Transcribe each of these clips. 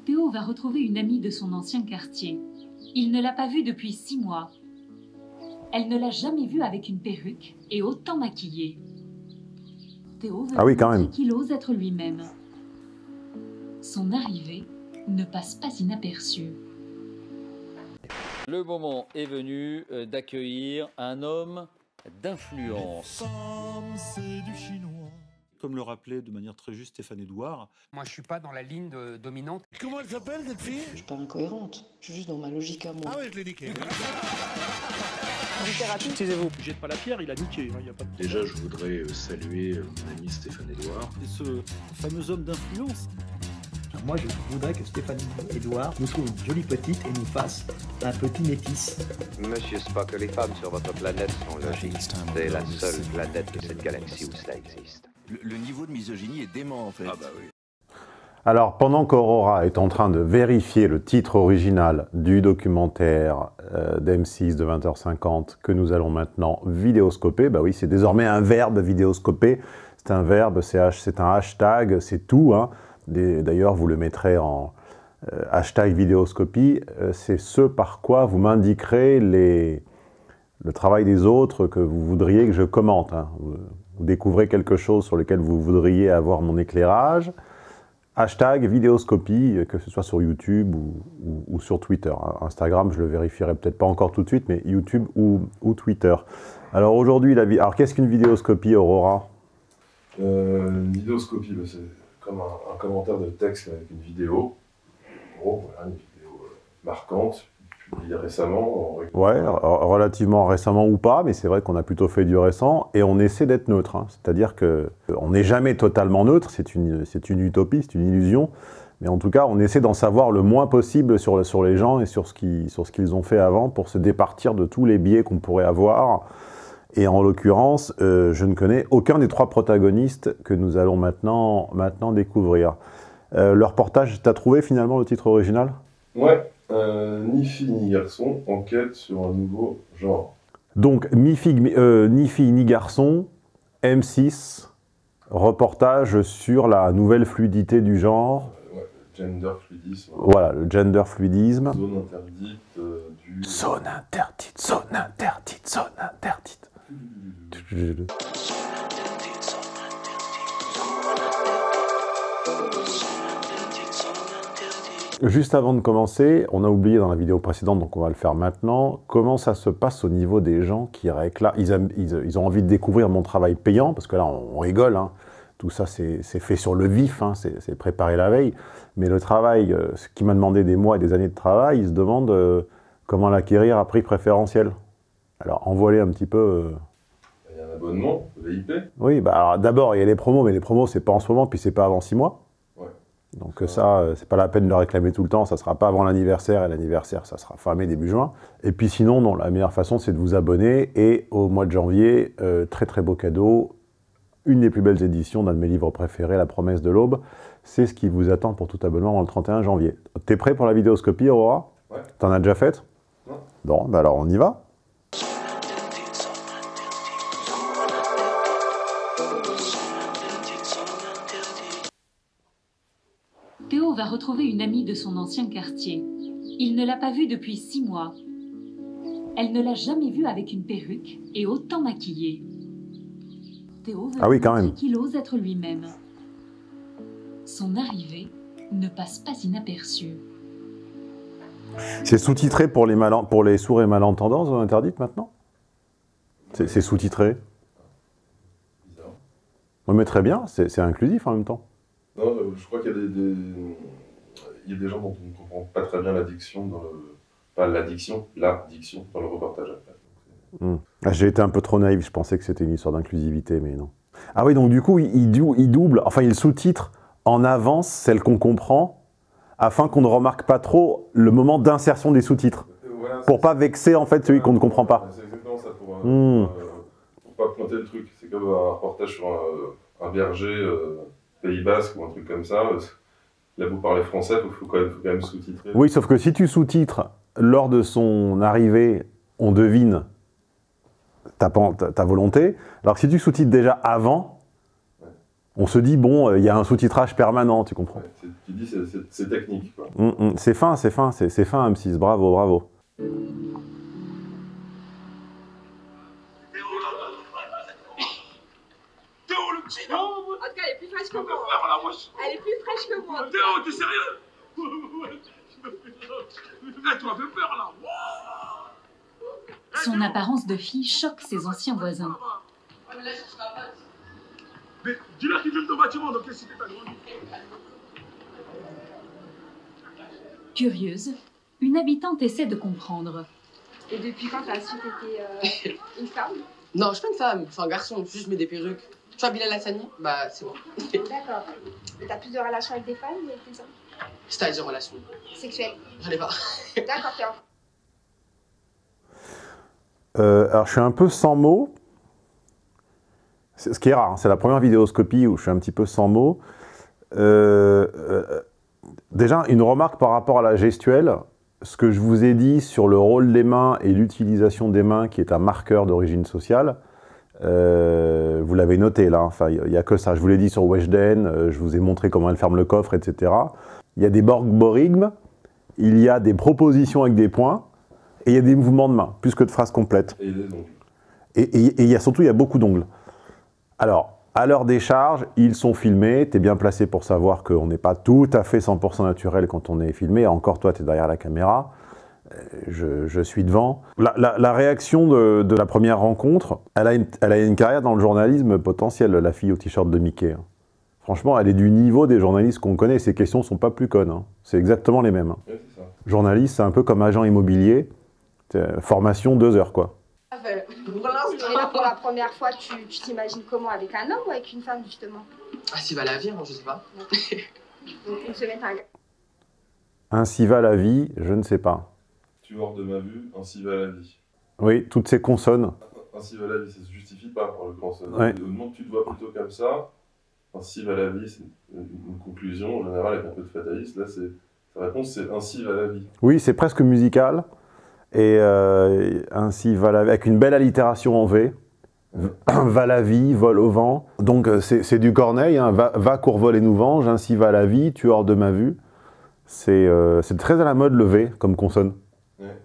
Théo va retrouver une amie de son ancien quartier. Il ne l'a pas vue depuis 6 mois. Elle ne l'a jamais vue avec une perruque et autant maquillée. Théo veut lui montrer qu'il ose être lui-même. Son arrivée ne passe pas inaperçue. Le moment est venu d'accueillir un homme d'influence. C'est du chinois. Comme le rappelait de manière très juste Stéphane Edouard. Moi, je suis pas dans la ligne dominante. Comment elle s'appelle, cette fille? Je suis pas incohérente, je suis juste dans ma logique à moi. Ah ouais, je l'ai niqué. Littérature. Taisez-vous, jette pas la pierre, il a niqué. Y a pas de... Déjà, je voudrais saluer mon ami Stéphane Edouard. Et ce fameux homme d'influence. Moi, je voudrais que Stéphane Edouard nous trouve une jolie petite et nous fasse un petit métis. Monsieur Spock, les femmes sur votre planète sont logiques. C'est la seule planète de cette galaxie où cela existe. Le niveau de misogynie est dément, en fait. Ah bah oui. Alors, pendant qu'Aurora est en train de vérifier le titre original du documentaire d'M6 de 20h50 que nous allons maintenant vidéoscoper, bah oui, c'est désormais un verbe, vidéoscoper. C'est un verbe, c'est un hashtag, c'est tout, hein. D'ailleurs, vous le mettrez en hashtag vidéoscopie. C'est ce par quoi vous m'indiquerez le travail des autres que vous voudriez que je commente, hein. Vous découvrez quelque chose sur lequel vous voudriez avoir mon éclairage. Hashtag vidéoscopie, que ce soit sur YouTube ou sur Twitter. Instagram, je le vérifierai peut-être pas encore tout de suite, mais YouTube ou Twitter. Alors aujourd'hui, alors qu'est-ce qu'une vidéoscopie, Aurora? Une vidéoscopie, c'est comme un commentaire de texte avec une vidéo. En gros, voilà, une vidéo marquante, publiée récemment. Ouais, relativement récemment ou pas, mais c'est vrai qu'on a plutôt fait du récent, et on essaie d'être neutre, hein. C'est-à-dire qu'on n'est jamais totalement neutre, c'est une utopie, c'est une illusion, mais en tout cas, on essaie d'en savoir le moins possible sur les gens et sur ce qu'ils ont fait avant, pour se départir de tous les biais qu'on pourrait avoir. Et en l'occurrence, je ne connais aucun des 3 protagonistes que nous allons maintenant découvrir. Le reportage, t'as trouvé finalement le titre original? Ouais, ni fille ni garçon, enquête sur un nouveau genre. Donc, ni fille ni garçon, M6, reportage sur la nouvelle fluidité du genre. Ouais, gender fluidisme. Voilà, le gender fluidisme. Zone interdite du... Zone interdite, zone interdite, zone interdite. Juste avant de commencer, on a oublié dans la vidéo précédente, donc on va le faire maintenant, comment ça se passe au niveau des gens qui réclament. Ils ont envie de découvrir mon travail payant, parce que là on rigole, hein. Tout ça c'est fait sur le vif, hein. C'est préparé la veille, mais le travail, ce qui m'a demandé des mois et des années de travail, ils se demandent comment l'acquérir à prix préférentiel. Alors envoie-les un petit peu... Il y a un abonnement, VIP. Oui, bah d'abord il y a les promos, mais les promos c'est pas en ce moment, puis c'est pas avant 6 mois. Donc ça, c'est pas la peine de le réclamer tout le temps, ça sera pas avant l'anniversaire, et l'anniversaire, ça sera fin mai, début juin. Et puis sinon, non, la meilleure façon, c'est de vous abonner, et au mois de janvier, très très beau cadeau, une des plus belles éditions d'un de mes livres préférés, La promesse de l'aube. C'est ce qui vous attend pour tout abonnement avant le 31 janvier. T'es prêt pour la vidéoscopie, Aurora? Ouais. T'en as déjà faite? Non. Bon, bah alors on y va. Théo va retrouver une amie de son ancien quartier. Il ne l'a pas vue depuis 6 mois. Elle ne l'a jamais vue avec une perruque et autant maquillée. Théo veut lui montrer qu'il ose être lui-même. Son arrivée ne passe pas inaperçue. C'est sous-titré pour les sourds et malentendants, zone interdite maintenant? C'est sous-titré? Bizarre. Oui, mais très bien, c'est inclusif en même temps. Non, je crois qu'il y a des gens dont on ne comprend pas très bien l'addiction, pas l'addiction, la diction dans le reportage après. J'ai été un peu trop naïf, je pensais que c'était une histoire d'inclusivité, mais non. Ah oui, donc du coup, il double, enfin il sous-titre en avance celle qu'on comprend, afin qu'on ne remarque pas trop le moment d'insertion des sous-titres, Voilà, pour pas vexer en fait celui qu'on ne comprend pas. C'est exactement ça, pour pas pointer le truc. C'est comme un reportage sur un berger Pays Basque ou un truc comme ça. Là, vous parlez français, il faut quand même sous-titrer. Oui, sauf que si tu sous-titres lors de son arrivée, on devine ta volonté. Alors que si tu sous-titres déjà avant, On se dit, bon, il y a un sous-titrage permanent, tu comprends. Ouais, tu dis, c'est technique, quoi. C'est fin, c'est fin, c'est fin, M6, bravo, bravo. En tout cas, elle est plus fraîche que moi. Elle est plus fraîche que moi. Théo, t'es sérieux? Tu m'as fait peur, là. Son apparence de fille choque ses anciens voisins. Mais dis-leur qu'ils vivent dans le bâtiment, dans quelle cité t'as grandi? Curieuse, une habitante essaie de comprendre. Et depuis quand t'as su que t'étais une femme? Non, je suis pas une femme, je suis un garçon, juste je mets des perruques. Tu vois Bilal Hassani? Bah, c'est moi. D'accord. Et t'as plus de relations avec des femmes ou avec des hommes? C'est-à-dire relation Sexuelles? J'en ai pas. D'accord, Théo. Alors, je suis un peu sans mots. Ce qui est rare, hein, c'est la première vidéoscopie où je suis un petit peu sans mots. Déjà, une remarque par rapport à la gestuelle. Ce que je vous ai dit sur le rôle des mains et l'utilisation des mains, qui est un marqueur d'origine sociale, vous l'avez noté là, enfin, il n'y a que ça. Je vous l'ai dit sur Weshden, je vous ai montré comment elle ferme le coffre, etc. Il y a des borborigmes, il y a des propositions avec des points, et il y a des mouvements de main, plus que de phrases complètes. Et des ongles. Et il y a surtout, il y a beaucoup d'ongles. Alors, à leur décharge, ils sont filmés, tu es bien placé pour savoir qu'on n'est pas tout à fait 100% naturel quand on est filmé, encore toi, tu es derrière la caméra, je suis devant. La réaction de la première rencontre, elle a une carrière dans le journalisme potentielle, la fille au t-shirt de Mickey. Franchement, elle est du niveau des journalistes qu'on connaît, ces questions ne sont pas plus connes, hein. C'est exactement les mêmes. Hein. Ouais, c'est ça. Journaliste, c'est un peu comme agent immobilier, formation 2 heures, quoi. Et là, pour la première fois, tu t'imagines comment? Avec un homme ou avec une femme, justement? Ainsi va la vie, hein, je sais pas. Donc, une semaine, t'as un gars. Ainsi va la vie, je ne sais pas. Tu hors de ma vue, ainsi va la vie. Oui, toutes ces consonnes. Ainsi va la vie, ça se justifie pas par le grand. Ouais. Au moment que tu te vois plutôt comme ça, ainsi va la vie, c'est une conclusion en général avec un peu de fatalisme. Là, sa réponse, c'est ainsi va la vie. Oui, c'est presque musical. Et ainsi va la vie, avec une belle allitération en V. Va la vie, vole au vent. Donc c'est du Corneille, hein. Va court vol et nous venge, ainsi va la vie, tu hors de ma vue. C'est très à la mode le V comme consonne. Ouais.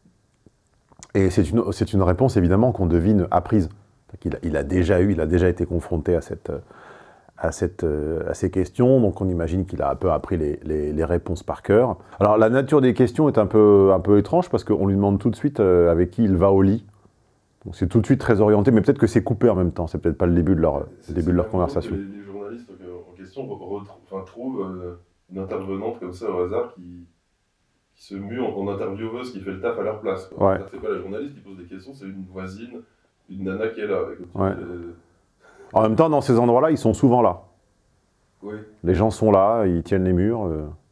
Et c'est une réponse évidemment qu'on devine apprise. Il a déjà été confronté à ces questions, donc on imagine qu'il a un peu appris les réponses par cœur. Alors la nature des questions est un peu étrange parce qu'on lui demande tout de suite avec qui il va au lit. C'est tout de suite très orienté, mais peut-être que c'est coupé en même temps, c'est peut-être pas le début de leur conversation. Les journalistes en question trouvent une intervenante comme ça au hasard qui se mue en intervieweuse, qui fait le taf à leur place. Ouais. C'est pas la journaliste qui pose des questions, c'est une voisine, une nana qui est là. Avec Ouais. En même temps, dans ces endroits-là, ils sont souvent là. Oui. Les gens sont là, ils tiennent les murs.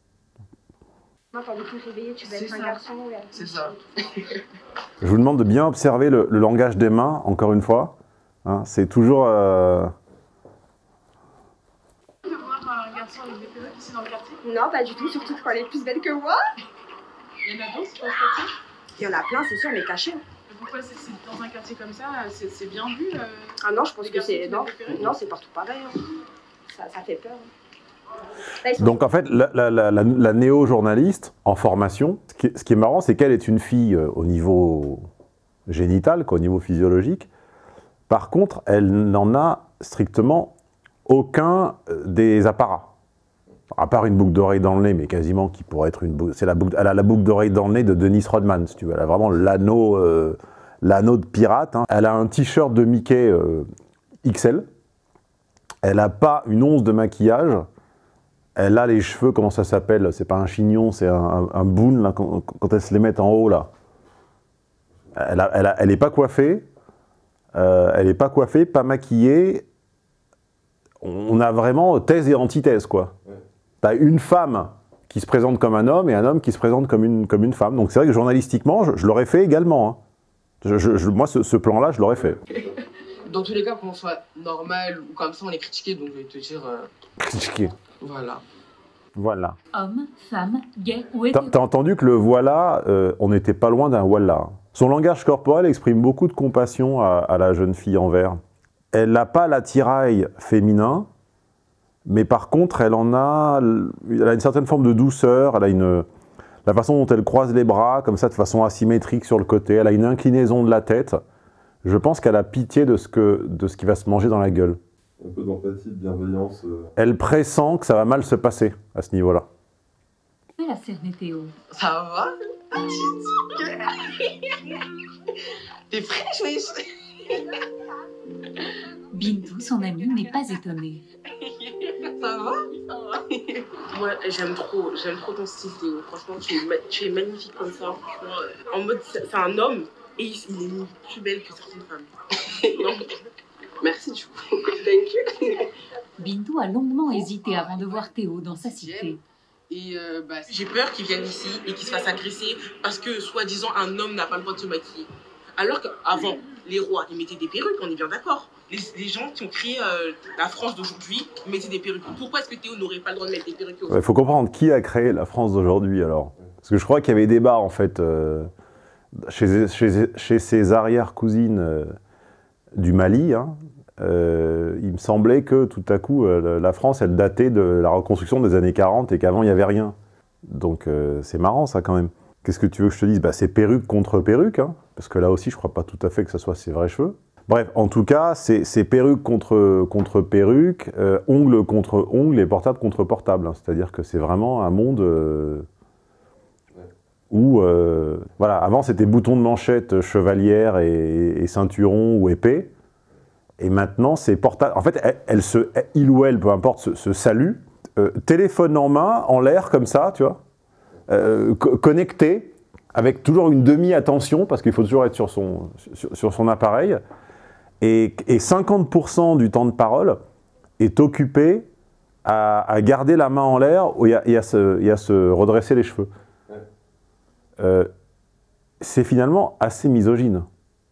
Quand on est plus réveillé, tu vas être un garçon. C'est ça. Je vous demande de bien observer le langage des mains, encore une fois. Hein, c'est toujours... De voir un garçon avec des perruques ici dans le quartier? Non, pas du tout, surtout quand elle est plus belle que moi. Il y en a d'autres dans ce quartier? Il y en a plein, c'est sûr, mais cachés. Pourquoi c'est dans un quartier comme ça, c'est bien vu? Ah non, je pense les que garçons c'est... qui Non, mettent des perruques? non, c'est partout pareil. Hein. Ça fait peur. Là, Donc en fait, la néo-journaliste en formation, ce qui est marrant, c'est qu'elle est une fille au niveau génital, au niveau physiologique. Par contre, elle n'en a strictement aucun des apparats. À part une boucle d'oreille dans le nez, mais quasiment qui pourrait être une boucle... Elle a la boucle d'oreille dans le nez de Dennis Rodman, si tu veux. Elle a vraiment l'anneau de pirate. Hein. Elle a un t-shirt de Mickey XL. Elle n'a pas une once de maquillage. Elle a les cheveux, comment ça s'appelle? C'est pas un chignon, c'est un boune, là, quand elle se les met en haut, là. Elle n'est pas coiffée. Elle n'est pas coiffée, pas maquillée. On a vraiment thèse et antithèse, quoi. Ouais. T'as une femme qui se présente comme un homme et un homme qui se présente comme une femme. Donc c'est vrai que journalistiquement, je l'aurais fait également. Hein. Moi, ce plan-là, je l'aurais fait. Dans tous les cas, qu'on soit normal ou comme ça, on est critiqué, donc je vais te dire... Critiqué. Voilà. Voilà. Homme, femme, gay ou hétéro. T'as entendu que le voilà, on n'était pas loin d'un voilà. Son langage corporel exprime beaucoup de compassion à la jeune fille en vert. Elle n'a pas l'attirail féminin, Mais par contre, elle a une certaine forme de douceur, elle a la façon dont elle croise les bras, comme ça, de façon asymétrique sur le côté, elle a une inclinaison de la tête. Je pense qu'elle a pitié de ce qui va se manger dans la gueule. Un peu d'empathie, de bienveillance. Elle pressent que ça va mal se passer à ce niveau-là. C'est la cerner Théo. Ça va? T'es fraîche, wesh? Bintou, son amie, n'est pas étonnée. Ça va? Moi, j'aime trop ton style, Théo. Franchement, tu es magnifique comme ça. En mode, c'est un homme et il est plus belle que certaines femmes. Non. Merci, du coup. Thank you. Bintou a longuement hésité avant de voir Théo dans sa cité. Et j'ai peur qu'il vienne ici et qu'il se fasse agresser parce que, soi-disant, un homme n'a pas le droit de se maquiller. Alors qu'avant, les rois, ils mettaient des perruques, on est bien d'accord. Les gens qui ont créé la France d'aujourd'hui mettaient des perruques. Pourquoi est-ce que Théo n'aurait pas le droit de mettre des perruques aujourd'hui? Il faut comprendre qui a créé la France d'aujourd'hui, alors. Parce que je crois qu'il y avait débat, en fait, chez ses arrière-cousines du Mali. Hein. Il me semblait que, tout à coup, la France, elle datait de la reconstruction des années 40 et qu'avant, il n'y avait rien. Donc, c'est marrant, ça, quand même. Qu'est-ce que tu veux que je te dise? Bah, c'est perruque contre perruque, hein, parce que là aussi, je crois pas tout à fait que ce soit ses vrais cheveux. Bref, en tout cas, c'est perruque contre perruque, ongle contre ongle et portable contre portable. Hein. C'est-à-dire que c'est vraiment un monde où... voilà, avant, c'était bouton de manchette, chevalière et ceinturon ou épée. Et maintenant, c'est portable. En fait, il ou elle, peu importe, se salue, téléphone en main, en l'air, comme ça, tu vois. Connecté, avec toujours une demi-attention, parce qu'il faut toujours être sur son appareil, et 50% du temps de parole est occupé à garder la main en l'air et à se redresser les cheveux. C'est finalement assez misogyne.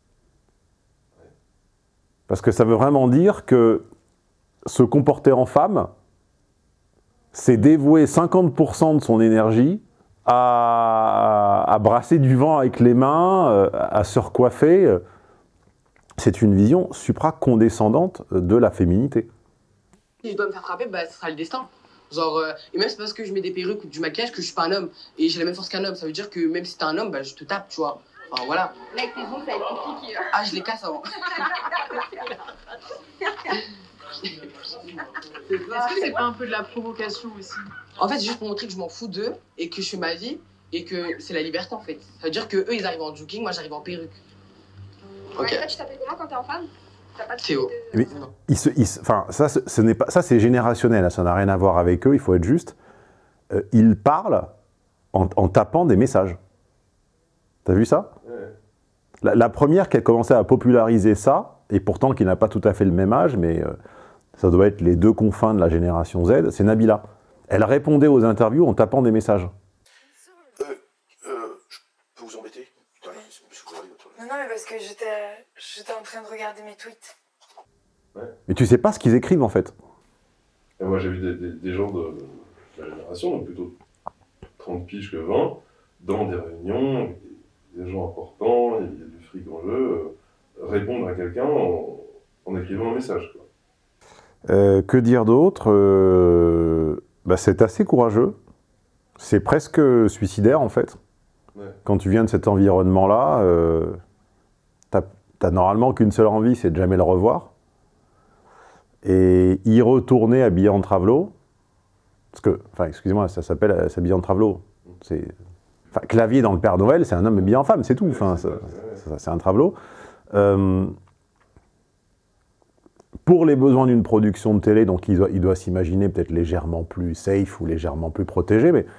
Parce que ça veut vraiment dire que se comporter en femme, c'est dévouer 50% de son énergie à brasser du vent avec les mains, à se recoiffer. C'est une vision supra-condescendante de la féminité. Si je dois me faire frapper, bah, ce sera le destin. Genre, et même c'est parce que je mets des perruques ou du maquillage que je suis pas un homme. Et j'ai la même force qu'un homme. Ça veut dire que même si t'es un homme, bah, je te tape, tu vois. Enfin, voilà. Là, avec tes ongles, ça va être compliqué. Ah, je les casse avant. Est-ce que c'est pas un peu de la provocation aussi? En fait, c'est juste pour montrer que je m'en fous d'eux et que je fais ma vie et que c'est la liberté en fait. Ça veut dire que eux ils arrivent en jogging, moi j'arrive en perruque. Ouais, toi, tu t'appelles comment quand t'es en femme? Pas de Théo. Mais enfin, ça c'est générationnel, hein, ça n'a rien à voir avec eux, il faut être juste. Ils parlent en tapant des messages. T'as vu ça? Ouais. La première qui a commencé à populariser ça, et pourtant qui n'a pas tout à fait le même âge, mais ça doit être les deux confins de la génération Z, c'est Nabila. Elle répondait aux interviews en tapant des messages. Je peux vous embêter? Non, mais parce que j'étais en train de regarder mes tweets. Ouais. Mais tu sais pas ce qu'ils écrivent en fait. Et moi j'ai vu des gens de la génération, donc plutôt 30 piges que 20, dans des réunions, des gens importants, il y a du fric en jeu, répondre à quelqu'un en écrivant un message. Quoi. Que dire d'autre? Bah, c'est assez courageux. C'est presque suicidaire en fait. Ouais. Quand tu viens de cet environnement-là, t'as normalement qu'une seule envie, c'est de jamais le revoir. Et y retourner habillé en travelot, parce que, enfin, excusez-moi, ça s'appelle s'habiller en travelot. Enfin, Clavier dans le Père Noël, c'est un homme habillé en femme, c'est tout. Enfin, c'est un travelot. Pour les besoins d'une production de télé, donc il doit s'imaginer peut-être légèrement plus safe ou légèrement plus protégé, mais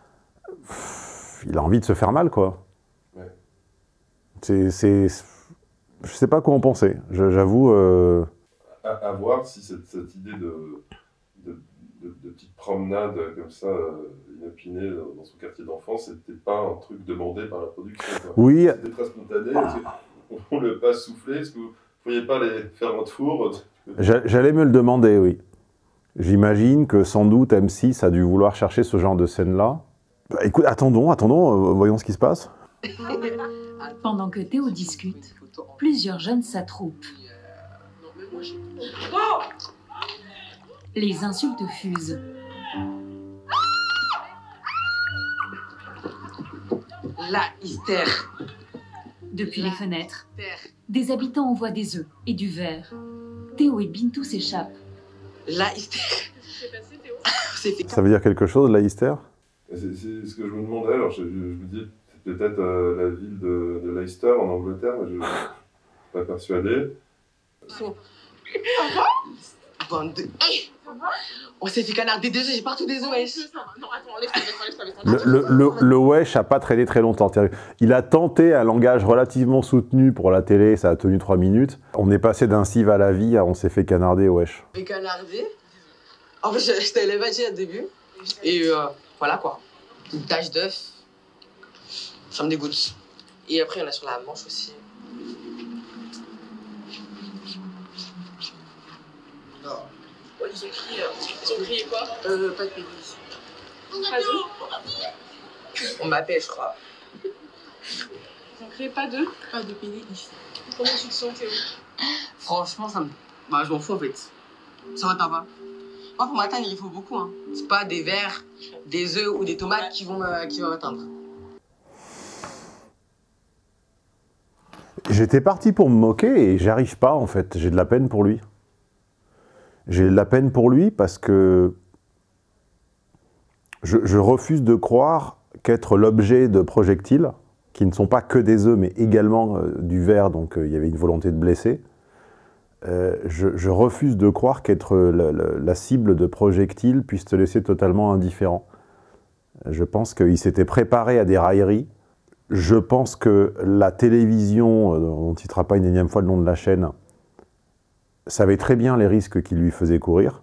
il a envie de se faire mal, quoi. Ouais. Je sais pas quoi en penser, j'avoue. À voir si cette idée de petite promenade comme ça, inopinée dans son quartier d'enfance, c'était pas un truc demandé par la production. Quoi. Oui. C'était très spontané. On le pas souffler. Est-ce que vous ne pourriez pas les faire un tour? J'allais me le demander, oui. J'imagine que sans doute M6 a dû vouloir chercher ce genre de scène-là. Bah, écoute, attendons, voyons ce qui se passe. Pendant que Théo discute, plusieurs jeunes s'attroupent. Les insultes fusent. La hystère. Depuis les fenêtres, des habitants envoient des œufs et du verre. Théo et Bintou s'échappent. La hystère. Ça veut dire quelque chose, la hystère? C'est ce que je me demandais. Alors, je me dis, c'est peut-être la ville de Leicester en Angleterre, mais je ne suis pas persuadé. Bande de... Hey, on s'est fait canarder des œufs, j'ai partout des œufs, wesh. Non, attends, enlève. Le wesh a pas traîné très longtemps. Il a tenté un langage relativement soutenu pour la télé, ça a tenu 3 minutes. On est passé d'un cive à la vie à on s'est fait canarder, wesh. Fait canarder. En fait, j'étais élevé au début. Et voilà quoi. Une tache d'œuf. Ça me dégoûte. Et après, il y en a sur la manche aussi. Non. Ouais, ils ont crié quoi? Pas de pénis. Pas d'œufs? On m'appelle, je crois. Ils ont crié pas d'œufs? Pas de pénis. Comment tu te sens, Théo? Franchement, ça me... Bah, je m'en fous en fait. Ça va, t'en vas. Moi, pour m'atteindre, il faut beaucoup. Hein. C'est pas des verres, des œufs ou des tomates qui vont m'atteindre. J'étais parti pour me moquer et j'arrive pas en fait. J'ai de la peine pour lui. J'ai de la peine pour lui parce que je refuse de croire qu'être l'objet de projectiles, qui ne sont pas que des œufs mais également du verre, donc il y avait une volonté de blesser, je refuse de croire qu'être la cible de projectiles puisse te laisser totalement indifférent. Je pense qu'il s'était préparé à des railleries. Je pense que la télévision, on ne citera pas une énième fois le nom de la chaîne, savait très bien les risques qu'il lui faisait courir,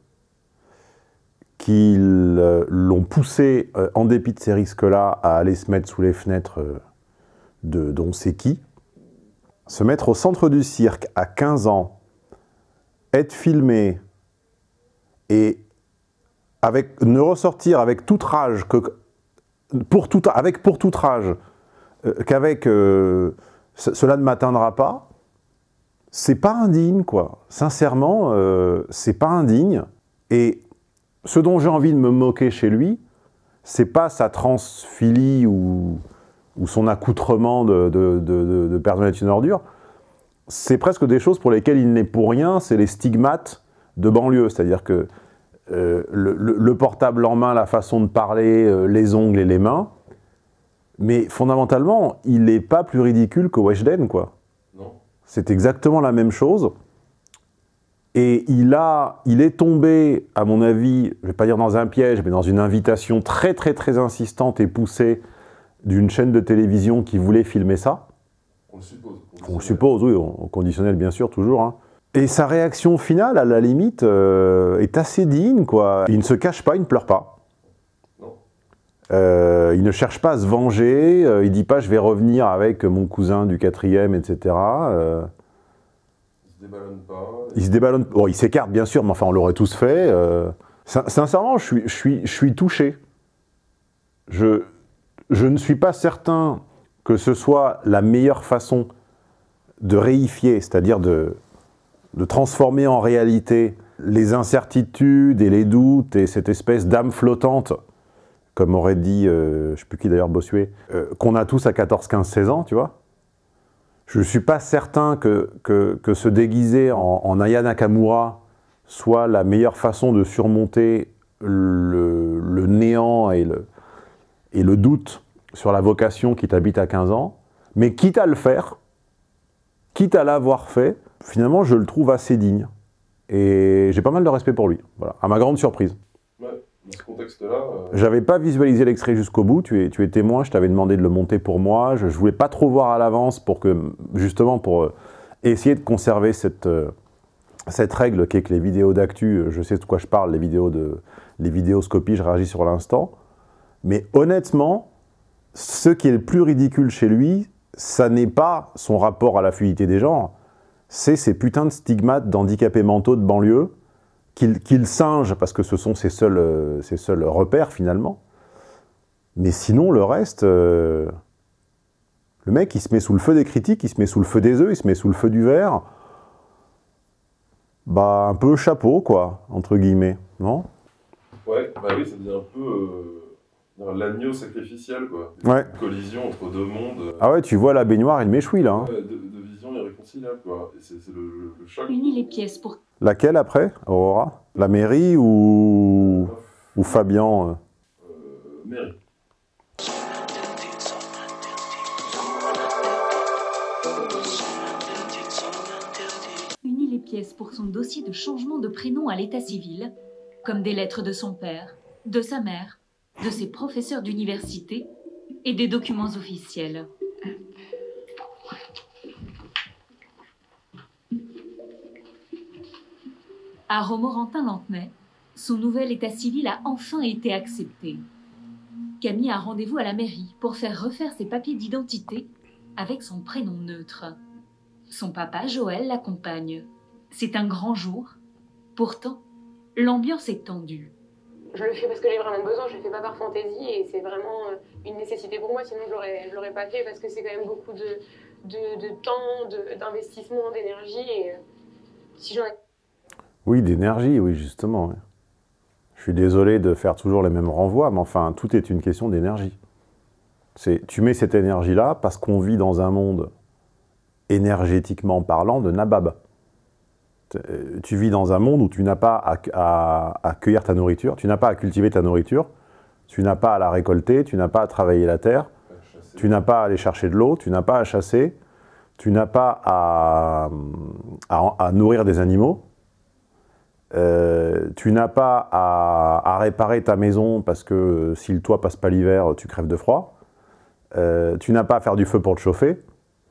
qu'ils l'ont poussé, en dépit de ces risques-là, à aller se mettre sous les fenêtres d'on sait qui. Se mettre au centre du cirque à 15 ans, être filmé et ne ressortir avec toute rage, pour toute rage, qu'avec cela ne m'atteindra pas, c'est pas indigne, quoi. Sincèrement, c'est pas indigne. Et ce dont j'ai envie de me moquer chez lui, c'est pas sa transphilie ou son accoutrement de Père Noël est une ordure. C'est presque des choses pour lesquelles il n'est pour rien, c'est les stigmates de banlieue. C'est-à-dire que le portable en main, la façon de parler, les ongles et les mains, mais fondamentalement, il n'est pas plus ridicule que Weshden, quoi. Non. C'est exactement la même chose. Et il est tombé, à mon avis, je ne vais pas dire dans un piège, mais dans une invitation très très très insistante et poussée d'une chaîne de télévision qui voulait filmer ça. On le suppose. On le suppose, oui, au conditionnel bien sûr, toujours. Hein. Et sa réaction finale, à la limite, est assez digne, quoi. Il ne se cache pas, il ne pleure pas. Il ne cherche pas à se venger, il ne dit pas « je vais revenir avec mon cousin du 4e », etc. Il se déballonne pas. Il se déballonne... Bon, il s'écarte, bien sûr, mais enfin, on l'aurait tous fait. Sincèrement, je suis touché. Je ne suis pas certain que ce soit la meilleure façon de réifier, c'est-à-dire de transformer en réalité les incertitudes et les doutes et cette espèce d'âme flottante, comme aurait dit, je ne sais plus qui d'ailleurs, Bossuet, qu'on a tous à 14, 15, 16 ans, tu vois. Je ne suis pas certain que se déguiser en Aya Nakamura soit la meilleure façon de surmonter le néant et le doute sur la vocation qui t'habite à 15 ans. Mais quitte à le faire, quitte à l'avoir fait, finalement, je le trouve assez digne. Et j'ai pas mal de respect pour lui, voilà, à ma grande surprise. Dans ce contexte-là... J'avais pas visualisé l'extrait jusqu'au bout, tu es témoin, je t'avais demandé de le monter pour moi, je voulais pas trop voir à l'avance pour que, justement, pour essayer de conserver cette règle qui est que les vidéos d'actu, je sais de quoi je parle, les vidéoscopies, je réagis sur l'instant. Mais honnêtement, ce qui est le plus ridicule chez lui, ça n'est pas son rapport à la fluidité des genres, c'est ces putains de stigmates d'handicapés mentaux de banlieue, qu'il singe, parce que ce sont ses seuls repères, finalement. Mais sinon, le reste, le mec, il se met sous le feu des critiques, il se met sous le feu des œufs, il se met sous le feu du verre. Bah, un peu chapeau, quoi, entre guillemets, non? Ouais, bah oui, ça devient un peu l'agneau sacrificiel, quoi. Ouais. Une collision entre deux mondes. Ah ouais, tu vois la baignoire et le méchoui, là. Hein. Ouais, deux visions irréconciliables, quoi. Et c'est le choc. Unis les pièces pour... Laquelle, après, Aurora? La mairie ou Fabian Mairie. Unit les pièces pour son dossier de changement de prénom à l'état civil, comme des lettres de son père, de sa mère, de ses professeurs d'université et des documents officiels. À Romorantin-Lanthenay, son nouvel état civil a enfin été accepté. Camille a rendez-vous à la mairie pour faire refaire ses papiers d'identité avec son prénom neutre. Son papa, Joël, l'accompagne. C'est un grand jour. Pourtant, l'ambiance est tendue. Je le fais parce que j'ai vraiment besoin, je le fais pas par fantaisie et c'est vraiment une nécessité pour moi, sinon je l'aurais pas fait parce que c'est quand même beaucoup de temps, d'investissement, d'énergie et si j'en ai... Oui, d'énergie, oui, justement. Ouais. Je suis désolé de faire toujours les mêmes renvois, mais enfin, tout est une question d'énergie. Tu mets cette énergie-là parce qu'on vit dans un monde, énergétiquement parlant, de nabab. Tu vis dans un monde où tu n'as pas à cueillir ta nourriture, tu n'as pas à cultiver ta nourriture, tu n'as pas à la récolter, tu n'as pas à travailler la terre, tu n'as pas à aller chercher de l'eau, tu n'as pas à chasser, tu n'as pas à nourrir des animaux, tu n'as pas à réparer ta maison parce que si le toit passe pas l'hiver, tu crèves de froid, tu n'as pas à faire du feu pour te chauffer.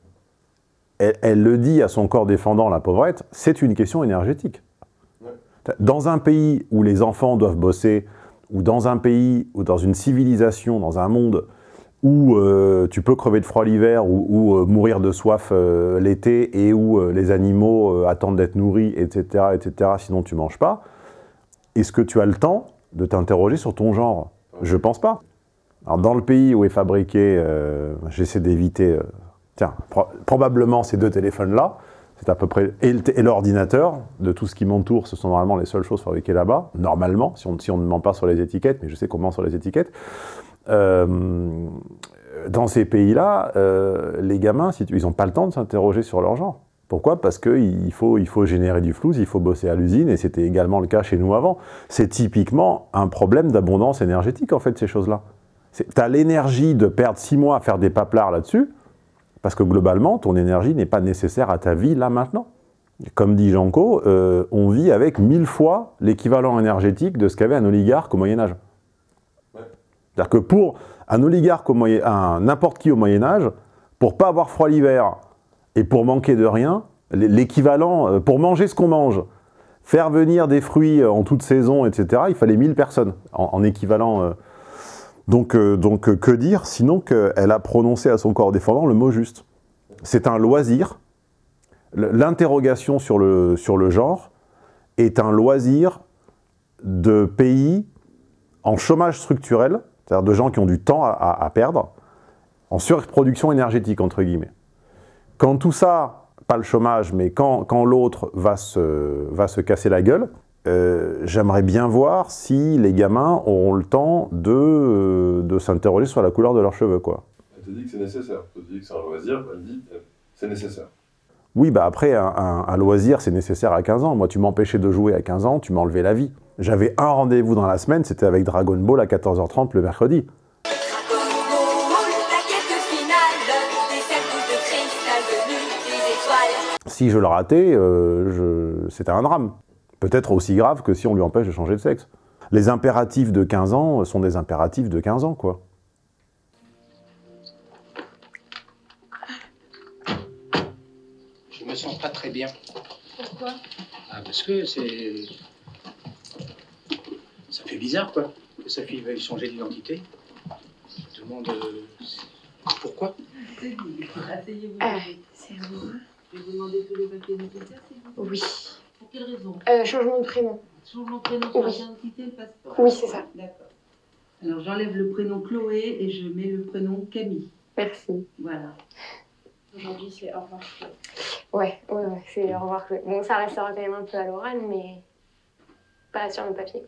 Elle le dit à son corps défendant, la pauvrette, c'est une question énergétique. Ouais. Dans un pays où les enfants doivent bosser, ou dans un pays, ou dans une civilisation, dans un monde où tu peux crever de froid l'hiver, ou mourir de soif l'été, et où les animaux attendent d'être nourris, etc., sinon tu ne manges pas, est-ce que tu as le temps de t'interroger sur ton genre? Je ne pense pas. Alors, dans le pays où est fabriqué, j'essaie d'éviter... Tiens, probablement ces deux téléphones-là, c'est à peu près... Et l'ordinateur, de tout ce qui m'entoure, ce sont normalement les seules choses fabriquées là-bas, normalement, si on ne ment pas sur les étiquettes, mais je sais qu'on ment sur les étiquettes. Dans ces pays-là, les gamins, ils n'ont pas le temps de s'interroger sur leur genre. Pourquoi? Parce qu'il faut générer du flouze, il faut bosser à l'usine, et c'était également le cas chez nous avant. C'est typiquement un problème d'abondance énergétique, en fait, ces choses-là. Tu as l'énergie de perdre 6 mois à faire des paplards là-dessus, parce que globalement, ton énergie n'est pas nécessaire à ta vie là maintenant. Comme dit Janko, on vit avec 1000 fois l'équivalent énergétique de ce qu'avait un oligarque au Moyen-Âge. Ouais. C'est-à-dire que pour un oligarque, n'importe qui au Moyen-Âge, pour pas avoir froid l'hiver et pour manquer de rien, l'équivalent, pour manger ce qu'on mange, faire venir des fruits en toute saison, etc., il fallait 1000 personnes en équivalent. Donc, que dire, sinon qu'elle a prononcé à son corps défendant le mot juste. C'est un loisir. L'interrogation sur le genre est un loisir de pays en chômage structurel, c'est-à-dire de gens qui ont du temps à perdre, en surproduction énergétique, entre guillemets. Quand tout ça, pas le chômage, mais quand l'autre va se casser la gueule, j'aimerais bien voir si les gamins auront le temps de s'interroger sur la couleur de leurs cheveux, quoi. Elle te dit que c'est nécessaire. Elle te dit que c'est un loisir, elle dit que c'est nécessaire. Oui, bah après, un loisir, c'est nécessaire à 15 ans. Moi, tu m'empêchais de jouer à 15 ans, tu m'enlevais la vie. J'avais un rendez-vous dans la semaine, c'était avec Dragon Ball à 14h30 le mercredi. Si je le ratais, c'était un drame. Peut-être aussi grave que si on lui empêche de changer de sexe. Les impératifs de 15 ans sont des impératifs de 15 ans, quoi. Je me sens pas très bien. Pourquoi? Ah, parce que c'est... Ça fait bizarre, quoi, que sa fille veuille changer d'identité. Je me demande... pourquoi? Asseyez-vous. C'est vous. Je vais vous demander tous les papiers nécessaires, s'il vous plaît. Oui. Pour quelle raison? Changement de prénom. Changement de prénom sur la identité, le passeport? Oui, c'est ça. D'accord. Alors j'enlève le prénom Chloé et je mets le prénom Camille. Merci. Voilà. Aujourd'hui, c'est au revoir. Ouais, c'est au revoir. Bon, ça restera quand même un peu à l'oral, mais pas sur le papier.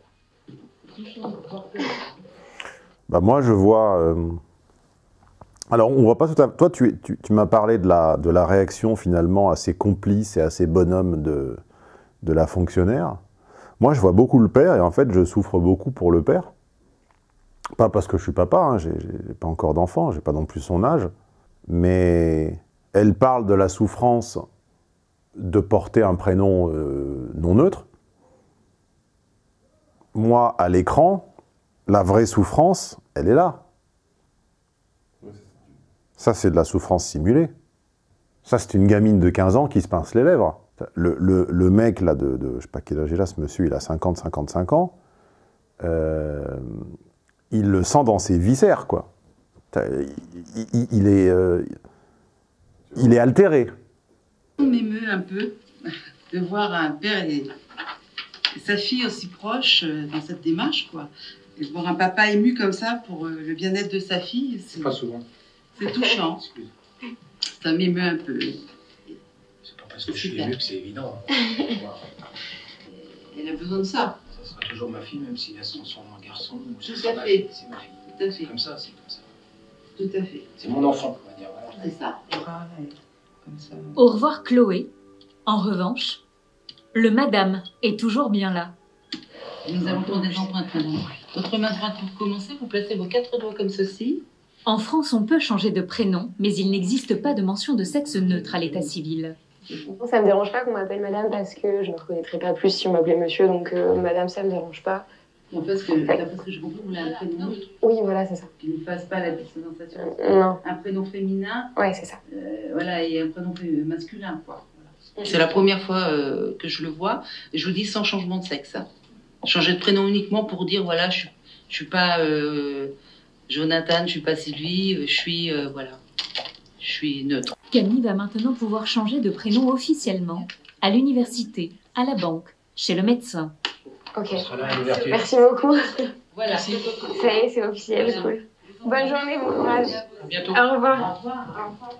Bah moi, je vois... Alors, on voit pas tout à... Toi, tu m'as parlé de la réaction, finalement, assez complice et assez bonhomme de la fonctionnaire. Moi, je vois beaucoup le père, et en fait, je souffre beaucoup pour le père. Pas parce que je suis papa, hein, j'ai pas encore d'enfant, j'ai pas non plus son âge, mais elle parle de la souffrance de porter un prénom non neutre. Moi, à l'écran, la vraie souffrance, elle est là. Ça, c'est de la souffrance simulée. Ça, c'est une gamine de 15 ans qui se pince les lèvres. Le mec, là, je sais pas quel âge il a, ce monsieur, il a 50, 55 ans, il le sent dans ses viscères, quoi. Il est altéré. On m'émeut un peu de voir un père et sa fille aussi proches dans cette démarche, quoi. Et de voir un papa ému comme ça pour le bien-être de sa fille, c'est Pas souvent. C'est touchant. Ça m'émeut un peu. C'est pas parce que je suis ému que c'est évident. Elle a besoin de ça. Ça sera toujours ma fille, même si elle se transforme en garçon. Tout à fait. C'est ma fille. Tout à fait. C'est comme ça, c'est comme ça. Tout à fait. C'est mon enfant, on va dire. Voilà. C'est ça. Comme ça. Au revoir Chloé. En revanche, le madame est toujours bien là. Nous allons prendre des empreintes, madame. Votre main droite, pour commencer, vous placez vos 4 doigts comme ceci. En France, on peut changer de prénom, mais il n'existe pas de mention de sexe neutre à l'état civil. Ça me dérange pas qu'on m'appelle madame parce que je ne me reconnaîtrais pas plus si on m'appelait monsieur, donc madame, ça me dérange pas. Non, parce que je comprends, vous voulez un prénom neutre. Oui, voilà, c'est ça. Qui ne fasse pas la dissonance. Non. Un prénom féminin. Ouais, c'est ça. Voilà, et un prénom masculin, quoi. Voilà. C'est la première fois que je le vois. Je vous dis sans changement de sexe. Hein. Changer de prénom uniquement pour dire, voilà, je suis pas Jonathan, je suis pas Sylvie, je suis, voilà, je suis neutre. Camille va maintenant pouvoir changer de prénom officiellement, à l'université, à la banque, chez le médecin. Ok, merci beaucoup. Voilà, ça y est, c'est officiel, cool. Bonne journée, bon courage. À bientôt. Au revoir. Au revoir.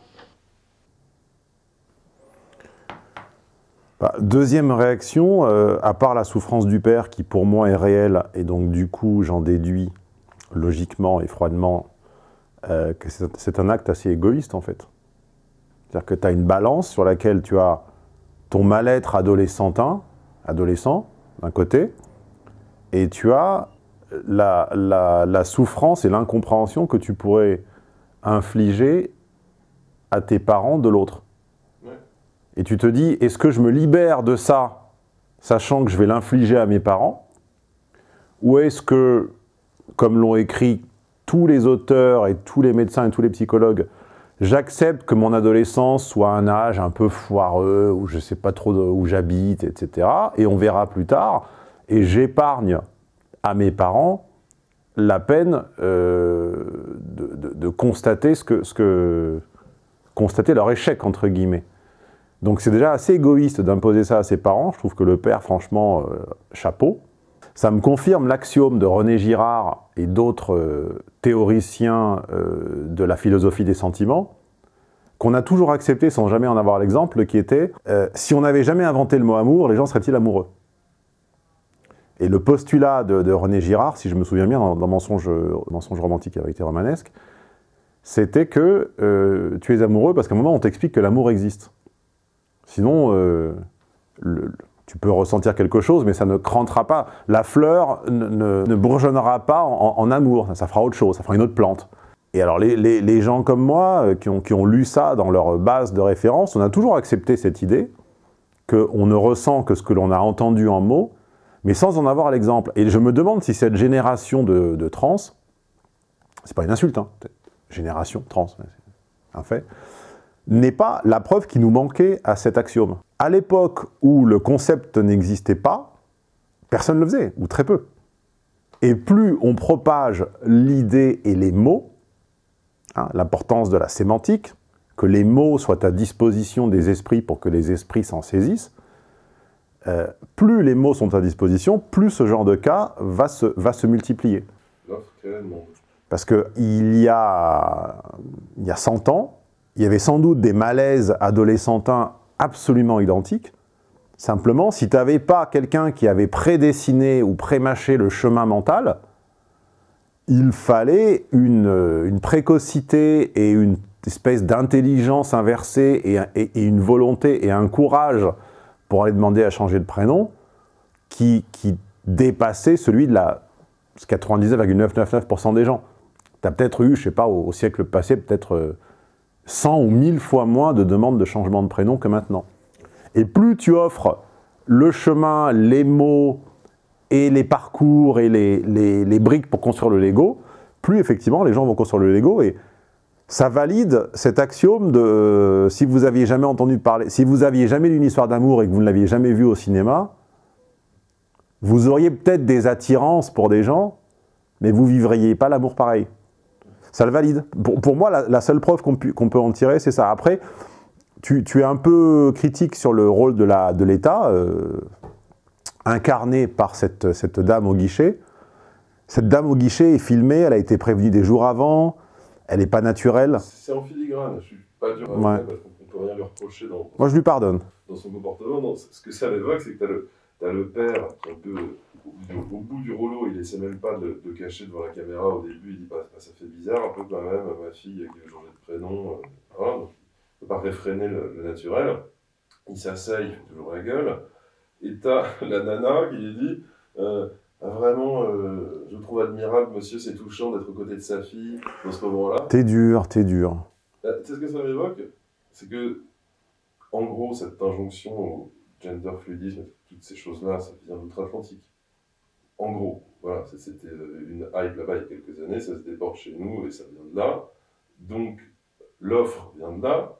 Bah, deuxième réaction, à part la souffrance du père, qui pour moi est réelle, et donc du coup, j'en déduis logiquement et froidement que c'est un acte assez égoïste, en fait. C'est-à-dire que tu as une balance sur laquelle tu as ton mal-être adolescent d'un côté, et tu as la souffrance et l'incompréhension que tu pourrais infliger à tes parents de l'autre. Ouais. Et tu te dis, est-ce que je me libère de ça, sachant que je vais l'infliger à mes parents, ou est-ce que, comme l'ont écrit tous les auteurs et tous les médecins et tous les psychologues, j'accepte que mon adolescence soit un âge un peu foireux, où je ne sais pas trop où j'habite, etc. Et on verra plus tard. Et j'épargne à mes parents la peine de constater constater leur échec, entre guillemets. Donc c'est déjà assez égoïste d'imposer ça à ses parents. Je trouve que le père, franchement, chapeau. Ça me confirme l'axiome de René Girard et d'autres théoriciens de la philosophie des sentiments, qu'on a toujours accepté sans jamais en avoir l'exemple, qui était si on n'avait jamais inventé le mot amour, les gens seraient-ils amoureux? Et le postulat de René Girard, si je me souviens bien, dans Mensonge romantique avec été romanesque, c'était que tu es amoureux parce qu'à un moment on t'explique que l'amour existe. Sinon, tu peux ressentir quelque chose, mais ça ne crantera pas. La fleur ne bourgeonnera pas en amour, ça fera autre chose, ça fera une autre plante. Et alors les gens comme moi, qui ont lu ça dans leur base de référence, on a toujours accepté cette idée qu'on ne ressent que ce que l'on a entendu en mots, mais sans en avoir l'exemple. Et je me demande si cette génération de trans, c'est pas une insulte, hein, génération trans, c'est un fait, n'est pas la preuve qui nous manquait à cet axiome. À l'époque où le concept n'existait pas, personne ne le faisait, ou très peu. Et plus on propage l'idée et les mots, hein, l'importance de la sémantique, que les mots soient à disposition des esprits pour que les esprits s'en saisissent, plus les mots sont à disposition, plus ce genre de cas va se multiplier. Parce qu'il y a 100 ans, il y avait sans doute des malaises adolescentins absolument identiques. Simplement, si tu n'avais pas quelqu'un qui avait prédessiné ou prémâché le chemin mental, il fallait une précocité et une espèce d'intelligence inversée et une volonté et un courage pour aller demander à changer de prénom qui dépassait celui de la 99,999% des gens. Tu as peut-être eu, je ne sais pas, au siècle passé, peut-être 100 ou 1000 fois moins de demandes de changement de prénom que maintenant. Et plus tu offres le chemin, les mots et les parcours et les briques pour construire le Lego, plus effectivement les gens vont construire le Lego et ça valide cet axiome de si vous aviez jamais entendu parler, si vous aviez jamais lu une histoire d'amour et que vous ne l'aviez jamais vue au cinéma, vous auriez peut-être des attirances pour des gens, mais vous ne vivriez pas l'amour pareil. Ça le valide. Pour moi, la seule preuve qu'on peut en tirer, c'est ça. Après, tu es un peu critique sur le rôle de l'État, incarné par cette dame au guichet. Cette dame au guichet est filmée, elle a été prévenue des jours avant, elle n'est pas naturelle. C'est en filigrane, je ne suis pas dur à Ouais. dire parce qu'on ne peut rien lui reprocher Moi, je lui pardonne. dans son comportement. Non, ce que ça m'évoque, c'est que tu as le père qui est un peu au bout du rouleau, il essaie même pas de cacher devant la caméra au début, il dit bah, ça fait bizarre, un peu quand même, ma fille qui veut changer de prénom, voilà, donc il ne peut pas réfréner le naturel, il s'asseye, il fait toujours la gueule, et t'as la nana qui lui dit vraiment, je trouve admirable, monsieur, c'est touchant d'être aux côtés de sa fille dans ce moment-là. T'es dur, t'es dur. Tu sais ce que ça m'évoque? C'est que, en gros, cette injonction au gender fluidisme, toutes ces choses-là, ça vient d'outre-Atlantique. En gros, voilà, c'était une hype là-bas il y a quelques années, ça se déporte chez nous et ça vient de là. Donc, l'offre vient de là.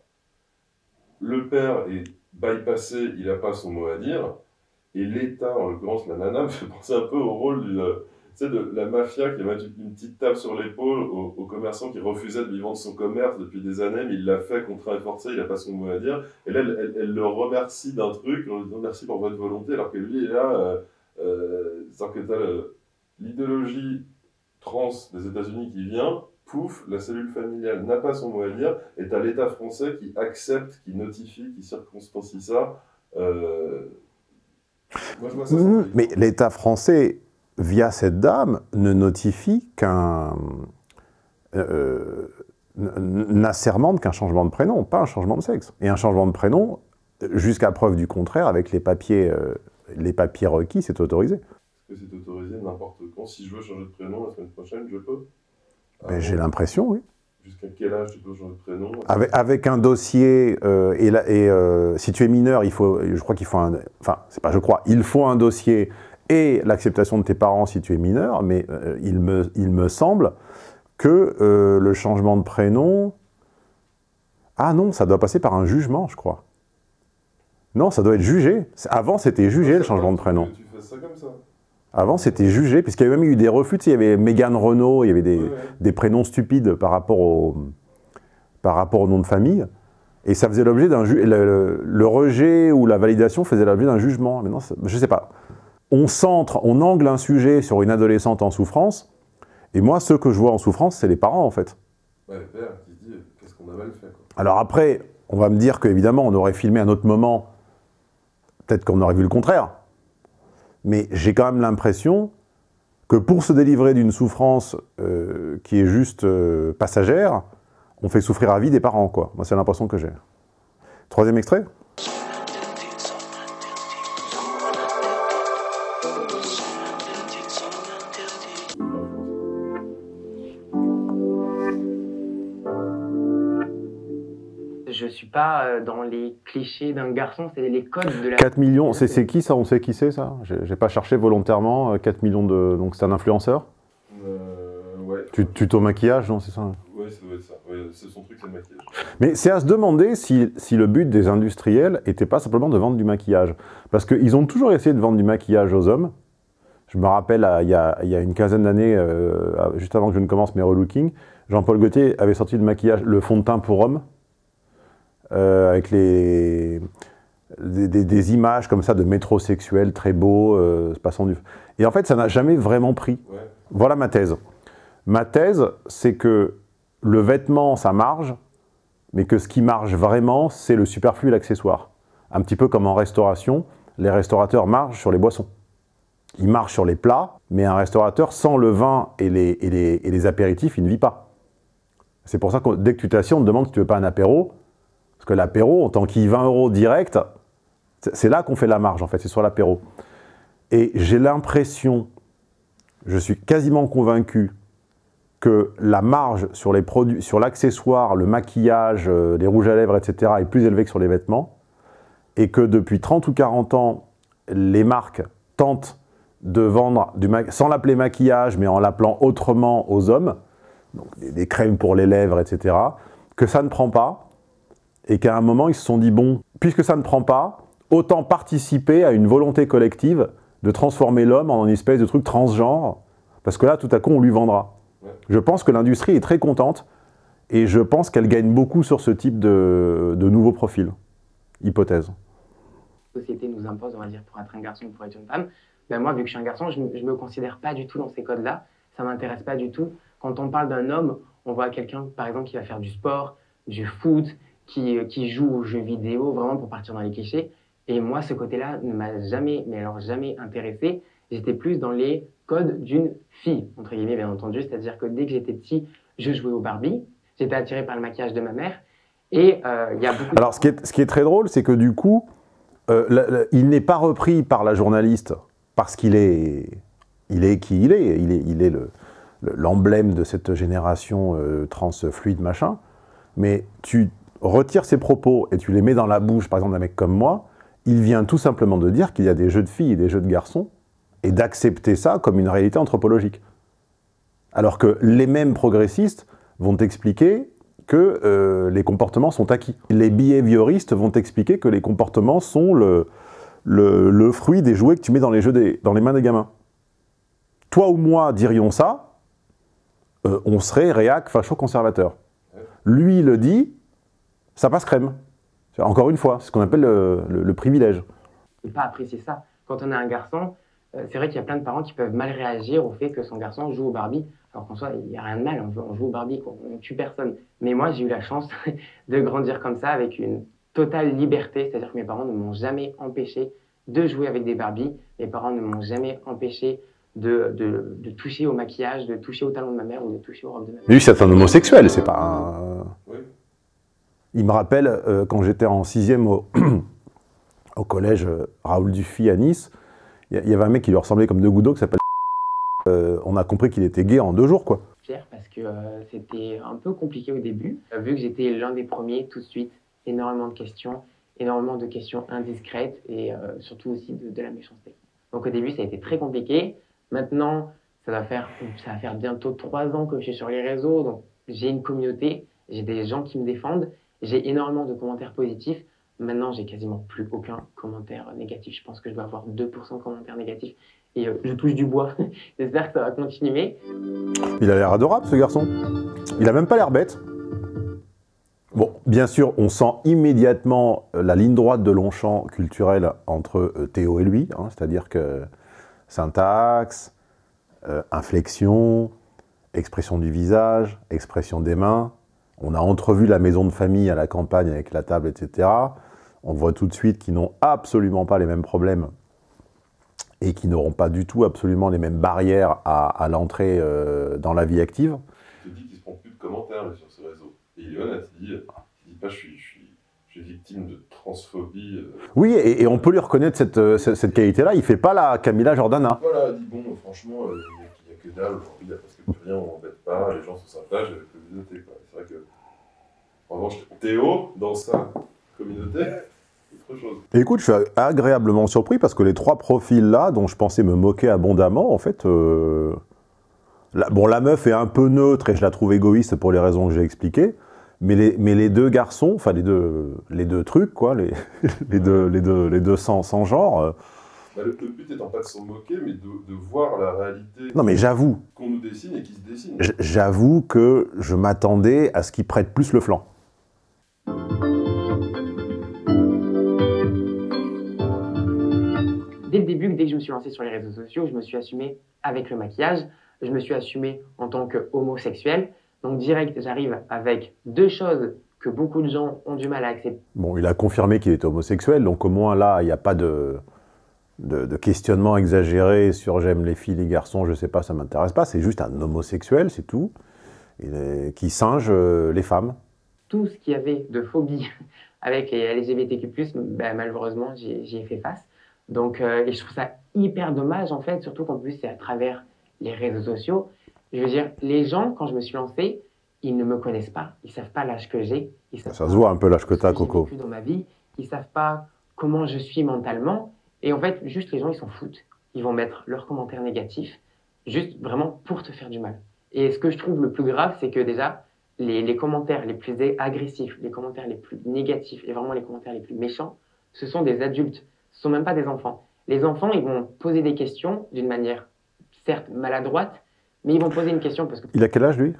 Le père est bypassé, il n'a pas son mot à dire. Et l'État, en l'occurrence la nana, me fait penser un peu au rôle de la mafia qui a mis une petite tape sur l'épaule au commerçant qui refusait de lui vendre son commerce depuis des années, mais il l'a fait contraint et forcé, il n'a pas son mot à dire. Et là, elle le remercie d'un truc, en lui disant merci pour votre volonté, alors que lui est là, c'est-à-dire que tu as l'idéologie trans des États-Unis qui vient, pouf, la cellule familiale n'a pas son mot à dire, et tu as l'État français qui accepte, qui notifie, qui circonstancie ça. Moi, je vois ça, Mais l'État français, via cette dame, ne notifie n'assermente qu'un changement de prénom, pas un changement de sexe. Et un changement de prénom, jusqu'à preuve du contraire, avec les papiers requis, c'est autorisé. Est-ce que c'est autorisé n'importe quand? Si je veux changer de prénom la semaine prochaine, je peux? Ben, j'ai l'impression, oui. Jusqu'à quel âge tu peux changer de prénom? Avec un dossier, si tu es mineur, il faut un dossier et l'acceptation de tes parents si tu es mineur, mais il me semble que le changement de prénom... Ah non, ça doit passer par un jugement, je crois. Non, ça doit être jugé. Avant, c'était jugé, le changement de prénom. Tu fais ça comme ça? Avant, c'était jugé, puisqu'il y avait même eu des refus. Tu sais, il y avait Mégane Renault, il y avait des prénoms stupides par rapport au nom de famille. Et ça faisait l'objet d'un jugement. Le rejet ou la validation faisait l'objet d'un jugement. Maintenant, je ne sais pas. On angle un sujet sur une adolescente en souffrance. Et moi, ceux que je vois en souffrance, c'est les parents, en fait. Ouais, le père qui dit qu'est-ce qu'on a mal fait, quoi. Alors après, on va me dire qu'évidemment, on aurait filmé à un autre moment. Peut-être qu'on aurait vu le contraire. Mais j'ai quand même l'impression que pour se délivrer d'une souffrance qui est juste passagère, on fait souffrir à vie des parents, quoi. Moi, c'est l'impression que j'ai. Troisième extrait. Je suis pas dans les clichés d'un garçon, c'est les codes de la... 4 millions, c'est qui ça? On sait qui c'est ça? J'ai pas cherché volontairement. 4 millions de... Donc c'est un influenceur? Ouais. Tuto maquillage, non, c'est ça? Ouais, ça doit être ça. Ouais, c'est son truc, c'est le maquillage. Mais c'est à se demander si le but des industriels n'était pas simplement de vendre du maquillage. Parce qu'ils ont toujours essayé de vendre du maquillage aux hommes. Je me rappelle, il y a une quinzaine d'années, juste avant que je ne commence mes relooking, Jean-Paul Gaultier avait sorti le maquillage, le fond de teint pour hommes, avec des images comme ça de métrosexuels très beaux, passant du... Et en fait, ça n'a jamais vraiment pris. Ouais. Voilà ma thèse. Ma thèse, c'est que le vêtement, ça marche mais que ce qui marche vraiment, c'est le superflu et l'accessoire. Un petit peu comme en restauration, les restaurateurs marchent sur les boissons. Ils marchent sur les plats, mais un restaurateur, sans le vin et les apéritifs, il ne vit pas. C'est pour ça que dès que tu t'assieds, on te demande si tu veux pas un apéro, parce que l'apéro, on t'enquille 20 € direct, c'est là qu'on fait la marge, en fait, c'est sur l'apéro. Et j'ai l'impression, je suis quasiment convaincu, que la marge sur les produits, sur l'accessoire, le maquillage, les rouges à lèvres, etc., est plus élevée que sur les vêtements, et que depuis 30 ou 40 ans, les marques tentent de vendre, sans l'appeler maquillage, mais en l'appelant autrement aux hommes, donc des crèmes pour les lèvres, etc., que ça ne prend pas, et qu'à un moment, ils se sont dit, bon, puisque ça ne prend pas, autant participer à une volonté collective de transformer l'homme en une espèce de truc transgenre, parce que là, tout à coup, on lui vendra. Je pense que l'industrie est très contente et je pense qu'elle gagne beaucoup sur ce type de nouveaux profils. Hypothèse. La société nous impose, on va dire, pour être un garçon ou pour être une femme. Ben moi, vu que je suis un garçon, je ne me considère pas du tout dans ces codes-là. Ça ne m'intéresse pas du tout. Quand on parle d'un homme, on voit quelqu'un, par exemple, qui va faire du sport, du foot, qui joue aux jeux vidéo, vraiment pour partir dans les clichés. Et moi, ce côté-là ne m'a jamais, mais alors jamais intéressé. J'étais plus dans les codes d'une fille, entre guillemets, bien entendu. C'est-à-dire que dès que j'étais petit, je jouais au Barbie. J'étais attiré par le maquillage de ma mère. Et il y a beaucoup... Alors, ce qui est très drôle, c'est que du coup, il n'est pas repris par la journaliste parce qu'il est qui il est. Il est l'emblème de cette génération transfluide, machin. Mais tu retires ses propos et tu les mets dans la bouche, par exemple, d'un mec comme moi, il vient tout simplement de dire qu'il y a des jeux de filles et des jeux de garçons, et d'accepter ça comme une réalité anthropologique. Alors que les mêmes progressistes vont t'expliquer que les comportements sont acquis. Les behavioristes vont t'expliquer que les comportements sont le fruit des jouets que tu mets dans les mains des gamins. Toi ou moi dirions ça, on serait réac facho-conservateur. Lui, il le dit, ça passe crème. Encore une fois, c'est ce qu'on appelle le privilège. Ne pas apprécier ça. Quand on est un garçon, c'est vrai qu'il y a plein de parents qui peuvent mal réagir au fait que son garçon joue au Barbie. Alors qu'en soi, il n'y a rien de mal, on joue au Barbie, quoi. On ne tue personne. Mais moi, j'ai eu la chance de grandir comme ça, avec une totale liberté. C'est-à-dire que mes parents ne m'ont jamais empêché de jouer avec des Barbies. Mes parents ne m'ont jamais empêché de toucher au maquillage, de toucher au talon de ma mère ou de toucher aux robes de ma mère. Lui, c'est un homosexuel, c'est pas un... Oui. Il me rappelle, quand j'étais en 6e au collège Raoul Dufy à Nice, il y avait un mec qui lui ressemblait comme deux gouttes d'eau qui s'appelle... on a compris qu'il était gay en 2 jours, quoi. Parce que c'était un peu compliqué au début. Vu que j'étais l'un des premiers, tout de suite, énormément de questions indiscrètes et surtout aussi de la méchanceté. Donc au début, ça a été très compliqué. Maintenant, ça va faire bientôt 3 ans que je suis sur les réseaux, donc j'ai une communauté, j'ai des gens qui me défendent, j'ai énormément de commentaires positifs. Maintenant, j'ai quasiment plus aucun commentaire négatif. Je pense que je dois avoir 2% de commentaires négatifs. Et je touche du bois. J'espère que ça va continuer. Il a l'air adorable, ce garçon. Il a même pas l'air bête. Bon, bien sûr, on sent immédiatement la ligne droite de Longchamp culturelle entre Théo et lui. Hein, c'est-à-dire que syntaxe, inflexion, expression du visage, expression des mains. On a entrevu la maison de famille à la campagne avec la table, etc. On voit tout de suite qu'ils n'ont absolument pas les mêmes problèmes et qui n'auront pas du tout absolument les mêmes barrières à l'entrée dans la vie active. Il te dit qu'il ne se prend plus de commentaires là, sur ce réseau. Et il est honnête, il dit pas je suis victime de transphobie. Oui, et on peut lui reconnaître cette qualité-là. Il ne fait pas la Camilla Jordana. Voilà, il dit bon, franchement, il n'y a que dalle aujourd'hui, parce que plus rien, on m'embête pas, les gens sont sympas, j'ai la communauté. C'est vrai que, en revanche, Théo, dans sa communauté, Et écoute, je suis agréablement surpris parce que les 3 profils-là, dont je pensais me moquer abondamment, en fait... la meuf est un peu neutre et je la trouve égoïste pour les raisons que j'ai expliquées, mais les 2 garçons, enfin les deux trucs, quoi, les deux sans genre... le but étant pas de s'en moquer, mais de voir la réalité non, mais j'avoue, qu'on nous dessine et qui se dessine. J'avoue que je m'attendais à ce qu'ils prêtent plus le flanc. Dès le début, dès que je me suis lancé sur les réseaux sociaux, je me suis assumé avec le maquillage, je me suis assumé en tant qu'homosexuel. Donc direct, j'arrive avec 2 choses que beaucoup de gens ont du mal à accepter. Bon, il a confirmé qu'il était homosexuel, donc au moins là, il n'y a pas de questionnement exagéré sur j'aime les filles, les garçons, je sais pas, ça m'intéresse pas. C'est juste un homosexuel, c'est tout, qui singe les femmes. Tout ce qu'il y avait de phobie avec les LGBTQ+, ben, malheureusement, j'y ai fait face. Donc, et je trouve ça hyper dommage, en fait, surtout qu'en plus, c'est à travers les réseaux sociaux. Je veux dire, les gens, quand je me suis lancé, ils ne me connaissent pas, ils savent pas l'âge que j'ai. Ça se voit un peu l'âge que tu as, Coco. Dans ma vie, ils savent pas comment je suis mentalement. Et en fait, juste les gens, ils s'en foutent. Ils vont mettre leurs commentaires négatifs, juste vraiment pour te faire du mal. Et ce que je trouve le plus grave, c'est que déjà, les commentaires les plus agressifs, les commentaires les plus négatifs et vraiment les commentaires les plus méchants, ce sont des adultes. Ce sont même pas des enfants. Les enfants, ils vont poser des questions d'une manière, certes, maladroite, mais ils vont poser une question parce que... Il a quel âge, lui?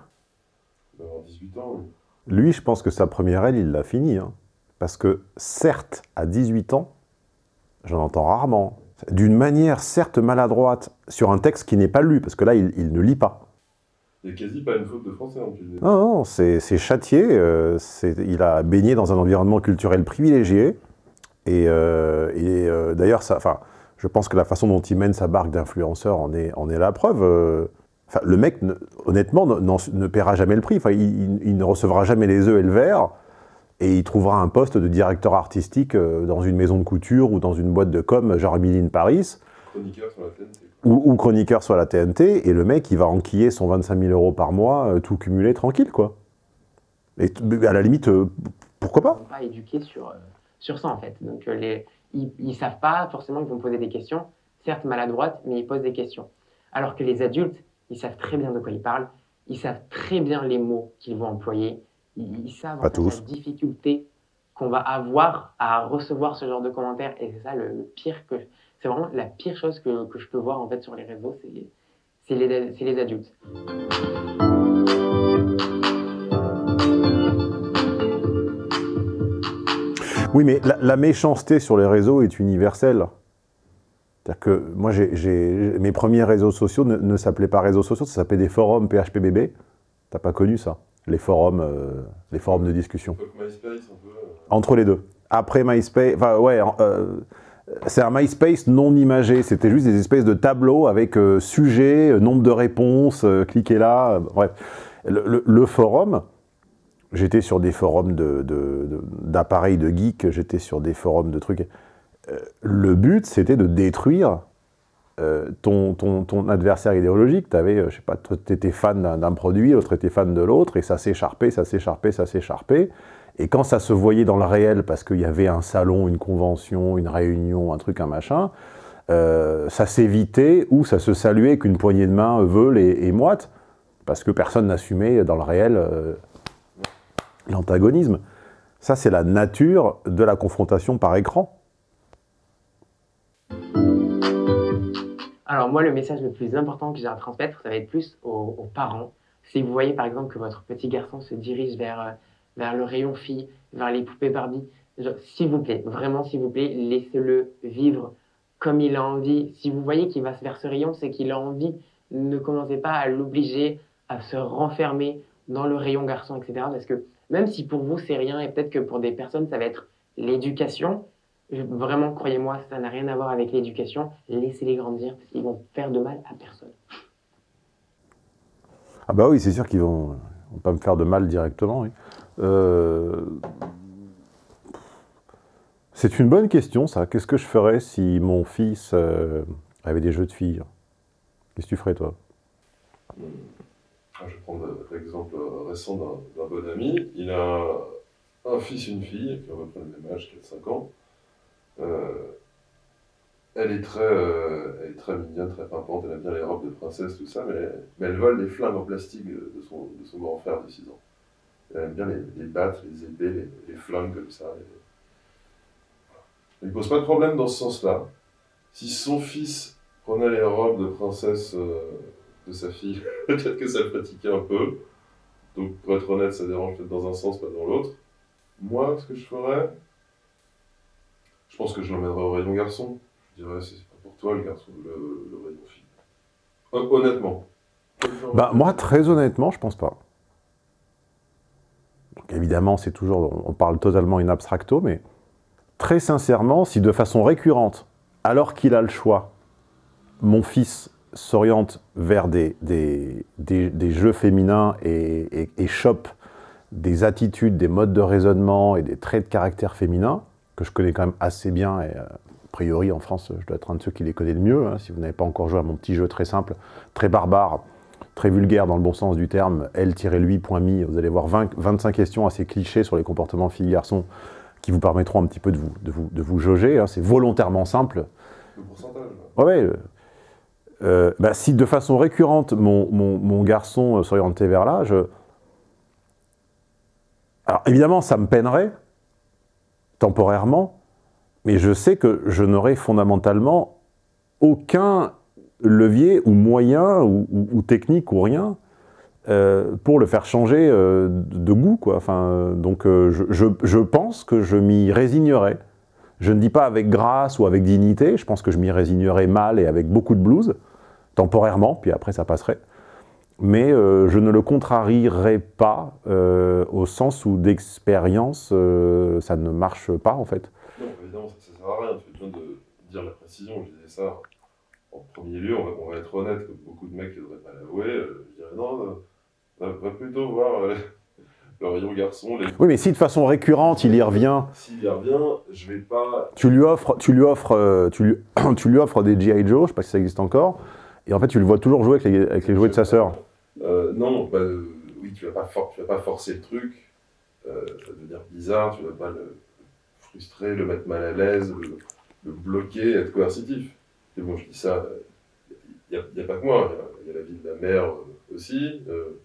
18 ans, oui. Lui, je pense que sa première aile, il l'a fini. Hein. Parce que, certes, à 18 ans, j'en entends rarement, d'une manière, certes, maladroite, sur un texte qui n'est pas lu, parce que là, il ne lit pas. Il n'y a quasi pas une faute de français en plus. Non, non, c'est châtié. Il a baigné dans un environnement culturel privilégié. Et d'ailleurs, je pense que la façon dont il mène sa barque d'influenceur en est la preuve. Le mec, honnêtement, ne paiera jamais le prix. Enfin, il ne recevra jamais les œufs et le verre. Et il trouvera un poste de directeur artistique dans une maison de couture ou dans une boîte de com, genre Emily in Paris. Chroniqueur sur la TNT. Ou chroniqueur sur la TNT. Et le mec, il va enquiller son 25 000 € par mois, tout cumulé, tranquille, quoi. Et à la limite, pourquoi pas? Ils ne sont pas éduqués sur ça, en fait. Donc, ils ne savent pas, forcément, ils vont poser des questions, certes maladroites, mais ils posent des questions. Alors que les adultes, ils savent très bien de quoi ils parlent, ils savent très bien les mots qu'ils vont employer, ils savent en fait, la difficulté qu'on va avoir à recevoir ce genre de commentaires. Et c'est ça le pire c'est vraiment la pire chose que je peux voir en fait sur les réseaux, c'est les adultes. Oui, mais la méchanceté sur les réseaux est universelle. C'est-à-dire que moi, mes premiers réseaux sociaux ne s'appelaient pas réseaux sociaux, ça s'appelait des forums PHPBB. T'as pas connu ça? Les forums de discussion. MySpace, un peu. Entre les deux. Après MySpace, enfin ouais, c'est un MySpace non imagé. C'était juste des espèces de tableaux avec sujet, nombre de réponses, cliquez là, bref. Le forum, j'étais sur des forums d'appareils de geeks, j'étais sur des forums de trucs. Le but, c'était de détruire ton adversaire idéologique. T'avais, je sais pas, t'étais fan d'un produit, l'autre était fan de l'autre, et ça s'écharpait, ça s'écharpait, ça s'écharpait. Et quand ça se voyait dans le réel, parce qu'il y avait un salon, une convention, une réunion, un truc, un machin, ça s'évitait ou ça se saluait avec une poignée de main veule et moite, parce que personne n'assumait dans le réel l'antagonisme. Ça, c'est la nature de la confrontation par écran. Alors moi, le message le plus important que j'ai à transmettre, ça va être plus aux parents. Si vous voyez par exemple que votre petit garçon se dirige vers le rayon filles, vers les poupées Barbie, s'il vous plaît, vraiment s'il vous plaît, laissez-le vivre comme il a envie. Si vous voyez qu'il va vers ce rayon, c'est qu'il a envie. Ne commencez pas à l'obliger à se renfermer dans le rayon garçon, etc. Parce que même si pour vous c'est rien, et peut-être que pour des personnes ça va être l'éducation, vraiment, croyez-moi, ça n'a rien à voir avec l'éducation. Laissez-les grandir, parce qu'ils vont faire de mal à personne. Ah bah oui, c'est sûr qu'ils vont pas me faire de mal directement, oui. C'est une bonne question, ça. Qu'est-ce que je ferais si mon fils avait des jeux de filles? Qu'est-ce que tu ferais, toi? Je vais prendre l'exemple récent d'un bon ami. Il a un fils et une fille, qui ont à peu près le même âge, 4-5 ans. Elle est très mignonne, très pimpante, elle aime bien les robes de princesse, tout ça, mais elle vole les flingues en plastique de son grand frère de 6 ans. Elle aime bien les battes, les épées, les flingues comme ça. Il ne pose pas de problème dans ce sens-là. Si son fils prenait les robes de princesse de sa fille, peut-être que ça le fatiguait un peu. Donc pour être honnête, ça dérange peut-être dans un sens, pas dans l'autre. Moi, ce que je ferais, je pense que je l'emmènerais au rayon garçon. Je dirais, c'est pas pour toi le garçon, le rayon fille. Honnêtement. Bah, moi, très honnêtement, je pense pas. évidemment, c'est toujours, on parle totalement in abstracto, mais très sincèrement, si de façon récurrente, alors qu'il a le choix, mon fils s'oriente vers des jeux féminins et chope des attitudes, des modes de raisonnement et des traits de caractère féminins, que je connais quand même assez bien, et a priori en France, je dois être un de ceux qui les connaît le mieux, hein, si vous n'avez pas encore joué à mon petit jeu très simple, très barbare, très vulgaire dans le bon sens du terme, L-lui.me, vous allez voir 25 questions assez clichés sur les comportements filles-garçons qui vous permettront un petit peu de vous jauger, hein, c'est volontairement simple. Le pourcentage. Ouais, si de façon récurrente mon garçon s'orientait vers là, alors évidemment ça me peinerait, temporairement, mais je sais que je n'aurai fondamentalement aucun levier ou moyen ou technique ou rien pour le faire changer de goût, quoi. Enfin, donc je pense que je m'y résignerai. Je ne dis pas avec grâce ou avec dignité, je pense que je m'y résignerai mal et avec beaucoup de blues, temporairement, puis après ça passerait. Mais je ne le contrarierai pas au sens où d'expérience, ça ne marche pas en fait. Non, évidemment, ça ne sert à rien, tu fais besoin de dire la précision, je disais ça. En premier lieu, on va être honnête, comme beaucoup de mecs qui ne devraient pas l'avouer, je dirais non, va plutôt voir le rayon garçon. Oui, mais si de façon récurrente il y revient... S'il y revient, je vais pas... Tu lui offres des G.I. Joe, je ne sais pas si ça existe encore, et en fait tu le vois toujours jouer avec les jouets de sa sœur. Non, oui, tu vas pas forcer le truc, ça va devenir bizarre, tu vas pas le frustrer, le mettre mal à l'aise, le bloquer, être coercitif. Et bon, je dis ça, il n'y a pas que moi, il y a la vie de la mère aussi,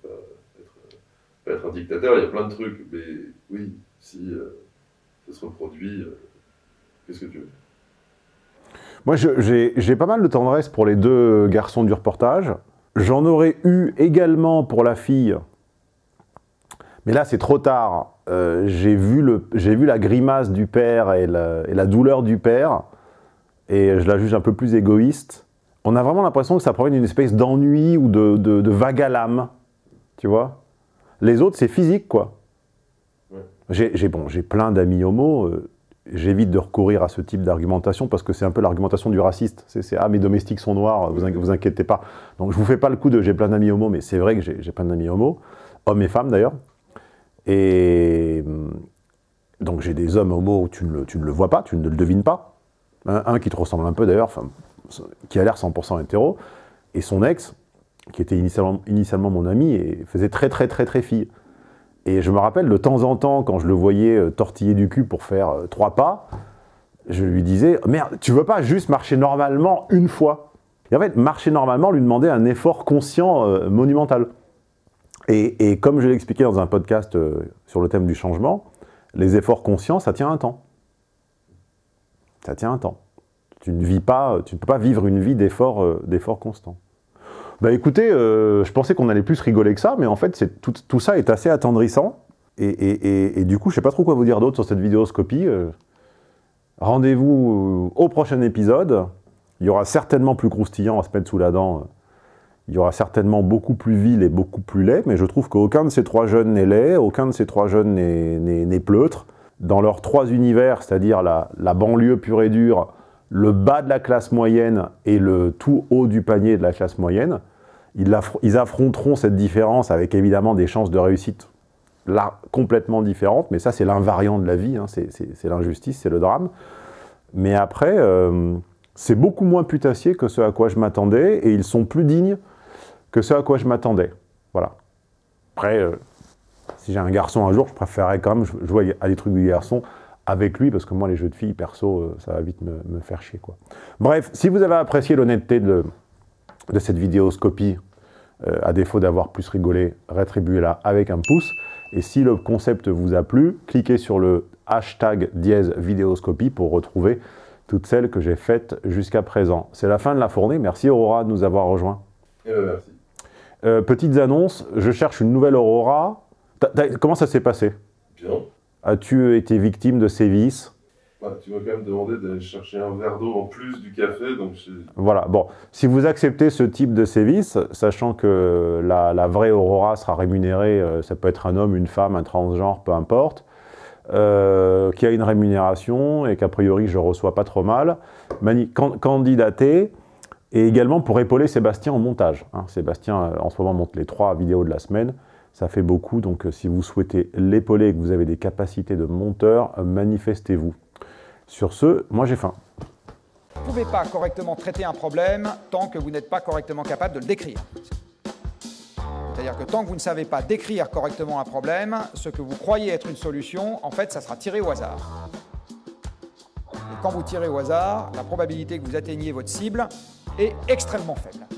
pas être un dictateur, il y a plein de trucs, mais oui, si ça se reproduit, qu'est-ce que tu veux? Moi, j'ai pas mal de tendresse pour les deux garçons du reportage. J'en aurais eu également pour la fille, mais là c'est trop tard. J'ai vu la grimace du père et la douleur du père, et je la juge un peu plus égoïste. On a vraiment l'impression que ça provient d'une espèce d'ennui ou de vague à l'âme, tu vois. Les autres, c'est physique, quoi. Ouais. J'ai plein d'amis homo, j'évite de recourir à ce type d'argumentation parce que c'est un peu l'argumentation du raciste. C'est ah, mes domestiques sont noirs, vous inquiétez pas. Donc je vous fais pas le coup de j'ai plein d'amis homo, mais c'est vrai que j'ai plein d'amis homo, hommes et femmes d'ailleurs. Et donc j'ai des hommes homo où tu ne le vois pas, tu ne le devines pas. Un qui te ressemble un peu d'ailleurs, qui a l'air 100% hétéro, et son ex, qui était initialement mon ami, et faisait très fille. Et je me rappelle, de temps en temps, quand je le voyais tortiller du cul pour faire 3 pas, je lui disais « Merde, tu veux pas juste marcher normalement une fois ?» Et en fait, marcher normalement lui demandait un effort conscient monumental. Et comme je l'ai expliqué dans un podcast sur le thème du changement, les efforts conscients, ça tient un temps. Ça tient un temps. Tu ne peux pas vivre une vie d'efforts constants. Bah écoutez, je pensais qu'on allait plus rigoler que ça, mais en fait, tout ça est assez attendrissant. Et du coup, je ne sais pas trop quoi vous dire d'autre sur cette vidéoscopie. Rendez-vous au prochain épisode. Il y aura certainement plus croustillant à se mettre sous la dent. Il y aura certainement beaucoup plus vil et beaucoup plus laid, mais je trouve qu'aucun de ces 3 jeunes n'est laid, aucun de ces 3 jeunes n'est pleutre. Dans leurs 3 univers, c'est-à-dire la banlieue pure et dure, le bas de la classe moyenne et le tout haut du panier de la classe moyenne, ils affronteront cette différence avec évidemment des chances de réussite là complètement différentes, mais ça c'est l'invariant de la vie, hein, c'est l'injustice, c'est le drame. Mais après, c'est beaucoup moins putassier que ce à quoi je m'attendais, et ils sont plus dignes que ce à quoi je m'attendais. Voilà. Après, si j'ai un garçon un jour, je préférerais quand même jouer à des trucs de garçon avec lui, parce que moi, les jeux de filles, perso, ça va vite me faire chier, quoi. Bref, si vous avez apprécié l'honnêteté de cette vidéoscopie, à défaut d'avoir plus rigolé, rétribuez-la avec un pouce. Et si le concept vous a plu, cliquez sur le hashtag #vidéoscopie pour retrouver toutes celles que j'ai faites jusqu'à présent. C'est la fin de la fournée. Merci Aurora de nous avoir rejoints. Merci. Petites annonces, je cherche une nouvelle Aurora. Comment ça s'est passé? Bien. As-tu été victime de sévices? Tu m'as quand même demandé d'aller chercher un verre d'eau en plus du café, donc Voilà, bon, si vous acceptez ce type de sévice, sachant que la vraie Aurora sera rémunérée, ça peut être un homme, une femme, un transgenre, peu importe, qui a une rémunération et qu'a priori je reçois pas trop mal, candidater, et également pour épauler Sébastien au montage. Hein. Sébastien, en ce moment, monte les 3 vidéos de la semaine. Ça fait beaucoup, donc si vous souhaitez l'épauler et que vous avez des capacités de monteur, manifestez-vous. Sur ce, moi j'ai faim. Vous ne pouvez pas correctement traiter un problème tant que vous n'êtes pas correctement capable de le décrire. C'est-à-dire que tant que vous ne savez pas décrire correctement un problème, ce que vous croyez être une solution, en fait, ça sera tiré au hasard. Et quand vous tirez au hasard, la probabilité que vous atteigniez votre cible est extrêmement faible.